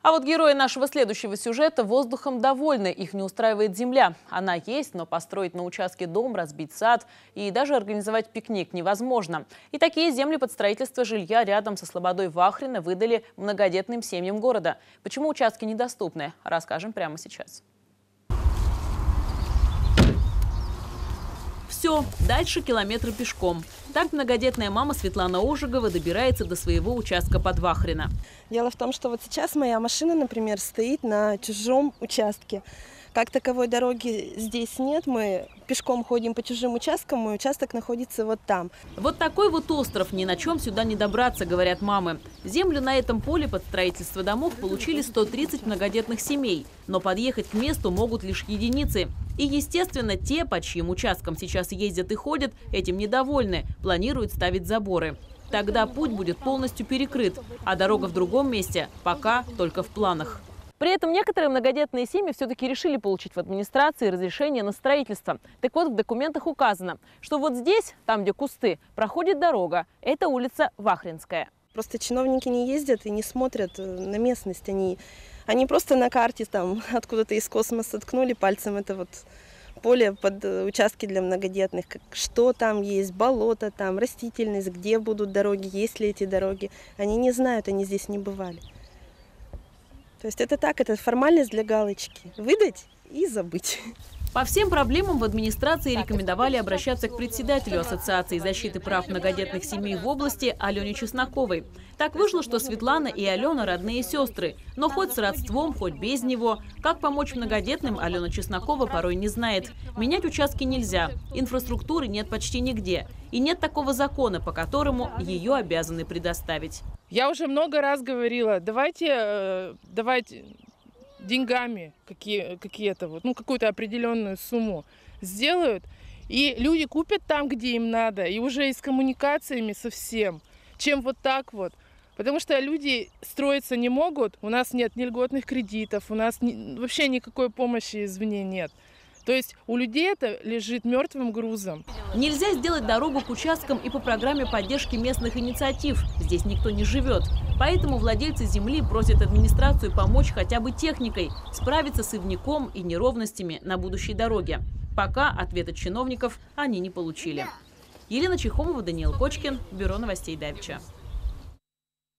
А вот герои нашего следующего сюжета воздухом довольны. Их не устраивает земля. Она есть, но построить на участке дом, разбить сад и даже организовать пикник невозможно. И такие земли под строительство жилья рядом со слободой Вахрина выдали многодетным семьям города. Почему участки недоступны, расскажем прямо сейчас. Все, дальше километры пешком. Так многодетная мама Светлана Ожегова добирается до своего участка под Вахрино. Дело в том, что вот сейчас моя машина, например, стоит на чужом участке. Как таковой дороги здесь нет, мы пешком ходим по чужим участкам, мой участок находится вот там. Вот такой вот остров, ни на чем сюда не добраться, говорят мамы. Землю на этом поле под строительство домов получили 130 многодетных семей, но подъехать к месту могут лишь единицы. И, естественно, те, по чьим участкам сейчас ездят и ходят, этим недовольны, планируют ставить заборы. Тогда путь будет полностью перекрыт, а дорога в другом месте пока только в планах. При этом некоторые многодетные семьи все-таки решили получить в администрации разрешение на строительство. Так вот, в документах указано, что вот здесь, там где кусты, проходит дорога. Это улица Вахринская. Просто чиновники не ездят и не смотрят на местность. Они просто на карте там откуда-то из космоса ткнули пальцем это вот поле под участки для многодетных. Что там есть, болото там, растительность, где будут дороги, есть ли эти дороги. Они не знают, они здесь не бывали. То есть это так, это формальность для галочки. Выдать и забыть. По всем проблемам в администрации рекомендовали обращаться к председателю Ассоциации защиты прав многодетных семей в области Алене Чесноковой. Так вышло, что Светлана и Алена родные сестры. Но хоть с родством, хоть без него. Как помочь многодетным, Алена Чеснокова порой не знает. Менять участки нельзя. Инфраструктуры нет почти нигде. И нет такого закона, по которому ее обязаны предоставить. Я уже много раз говорила, давайте деньгами какие-то, вот, какую-то определенную сумму сделают, и люди купят там, где им надо, и уже и с коммуникациями совсем, чем вот так вот. Потому что люди строиться не могут, у нас нет ни льготных кредитов, у нас вообще никакой помощи извне нет. То есть у людей это лежит мертвым грузом. Нельзя сделать дорогу к участкам и по программе поддержки местных инициатив. Здесь никто не живет. Поэтому владельцы земли просят администрацию помочь хотя бы техникой справиться с ивняком и неровностями на будущей дороге. Пока ответа чиновников они не получили. Елена Чехомова, Даниил Кочкин, Бюро новостей Давича.